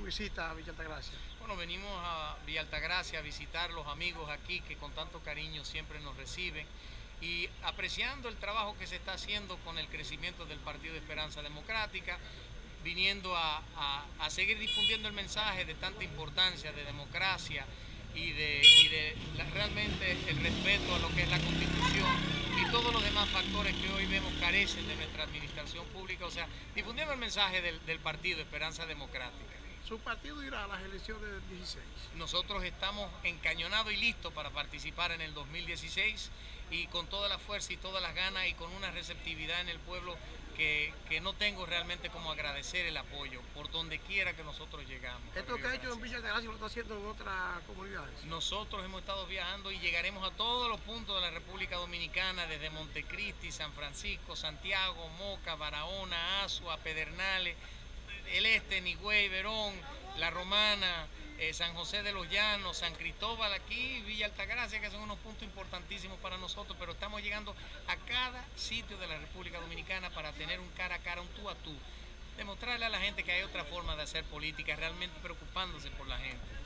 visita a Villa Altagracia? Bueno, venimos a Villa Altagracia a visitar los amigos aquí que con tanto cariño siempre nos reciben y apreciando el trabajo que se está haciendo con el crecimiento del Partido de Esperanza Democrática, viniendo a seguir difundiendo el mensaje de tanta importancia de democracia realmente el respeto a lo que es la Constitución y todos los demás factores que hoy vemos carecen de nuestra administración pública, o sea, difundiendo el mensaje del Partido Esperanza Democrática. Su partido irá a las elecciones del 16. Nosotros estamos encañonados y listos para participar en el 2016 y con toda la fuerza y todas las ganas y con una receptividad en el pueblo que no tengo realmente como agradecer el apoyo por donde quiera que nosotros llegamos. ¿Esto que ha hecho en Villa Altagracia lo está haciendo en otras comunidades? Nosotros hemos estado viajando y llegaremos a todos los puntos de la República Dominicana, desde Montecristi, San Francisco, Santiago, Moca, Barahona, Azua, Pedernales, el Este, Nigüey, Verón, La Romana, San José de los Llanos, San Cristóbal aquí, Villa Altagracia, que son unos puntos importantísimos para nosotros, pero estamos llegando a cada sitio de la República Dominicana para tener un cara a cara, un tú a tú, demostrarle a la gente que hay otra forma de hacer política, realmente preocupándose por la gente.